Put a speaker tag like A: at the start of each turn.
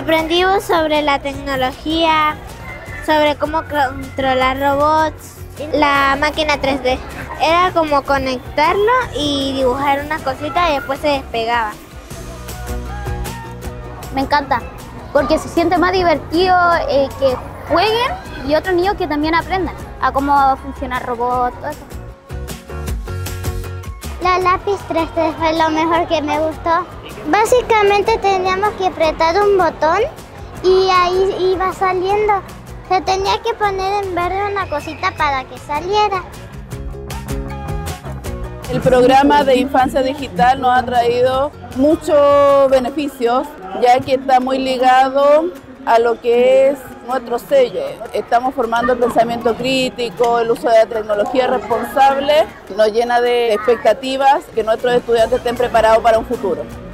A: Aprendimos sobre la tecnología, sobre cómo controlar robots, la máquina 3D. Era como conectarlo y dibujar una cosita y después se despegaba.
B: Me encanta, porque se siente más divertido que jueguen y otros niños que también aprendan a cómo funciona el robot, todo eso.
A: La lápiz 3D fue lo mejor que me gustó. Básicamente teníamos que apretar un botón y ahí iba saliendo. Se tenía que poner en verde una cosita para que saliera.
C: El programa de Infancia Digital nos ha traído muchos beneficios, ya que está muy ligado a lo que es nuestro sello. Estamos formando el pensamiento crítico, el uso de la tecnología responsable, nos llena de expectativas que nuestros estudiantes estén preparados para un futuro.